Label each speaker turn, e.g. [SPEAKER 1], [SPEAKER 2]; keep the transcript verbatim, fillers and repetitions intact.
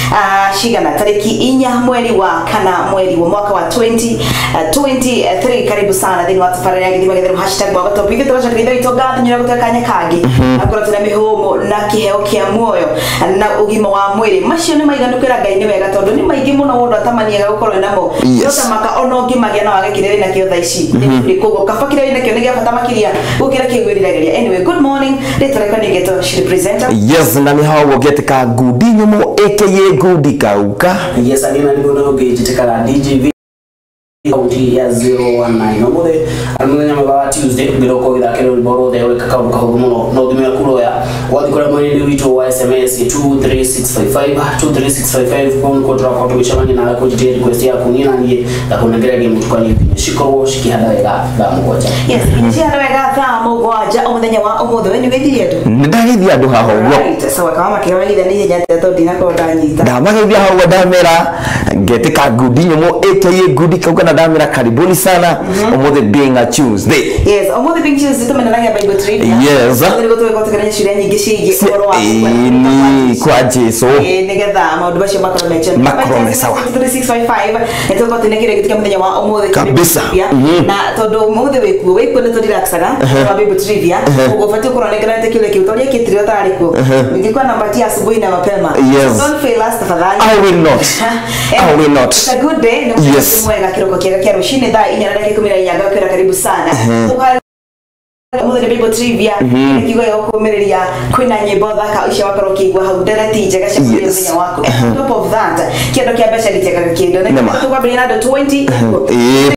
[SPEAKER 1] uh, shigana tariki inya mweri wa kana mweri wa mwaka wa twenty twenty-three. Karibu sana thini wa safari ya Githima Githima hashtag baba topic tunacho kidai itogathi nyura kutakanya kagi akora tuna mihomo na kiheo kia moyo na ugima wa mwiri macio ni maigandukira Ngai ni wega tondu ni maigi muno mundu atamaniaga gukorwo namo yota maka ono ngimagia na wagekirire na kio thaici ni kugo kafakire ina kio ni gafata makiria gukira kigwirirageria. Anyway, good morning let's record geto she presenter.
[SPEAKER 2] Yes, na ni hawo getika gudi nyumo aka gudi kauka.
[SPEAKER 3] Yes, alina ni bono getika D J V county ya zero one nine no mode almunya mababa Tuesday biroko githakero boro de weka kaundu kahugu muno no thimira kuroya wathikora mwini wito wa S M S two three six five five two three six five five kon ko drop out bichamani na ko jite request ya kunina ndiye na kunengera game tukani shikoro shikihada wega ba mugoja.
[SPEAKER 1] Yes, shikihada wega ba mugoja omuthenya wa omuthe we ni wethire tu
[SPEAKER 2] ndahithi andu haho
[SPEAKER 1] right so kama kero ni thani nyate to dina ko ndanyita
[SPEAKER 2] ndamageithia hawo ndamera getika gudi nyumo aka gudi kauka na damira karibuni sana omothe being a Tuesday.
[SPEAKER 1] Yes, omothe being Tuesday tumenananya Bible trivia.
[SPEAKER 2] Yes.
[SPEAKER 1] Ndio gotowe kotekana shule nyingi shigi oro wa
[SPEAKER 2] ni kwa Jesu.
[SPEAKER 1] Eh nigetha maundu bacio makoro meche.
[SPEAKER 2] Makoro sawa.
[SPEAKER 1] three six five five eto kotinekire kitika muthenya wa omothe
[SPEAKER 2] kabisa.
[SPEAKER 1] Na tondu omothe weku weku ni tondiraxaga wa Bible trivia ugofati kuronekana tekile kiutoria kitrio tariko. Ningikuwa nambati asubuhi na mapema.
[SPEAKER 2] Yes.
[SPEAKER 1] Don't fail us tafadhali.
[SPEAKER 2] I will not. I will not.
[SPEAKER 1] It's a good day.
[SPEAKER 2] Yes.
[SPEAKER 1] Mwega kiroko kiega kero shine da inya na dakika kumi na inya ngakira karibu sana. Omothe Bible trivia kigo yo kumereria kwina nyimbo thaka ucio wakoro kigwa hau ndereti njega cia kuthenya wako. Top of that kendo kia besha liteka kindo na tukabiri na twenty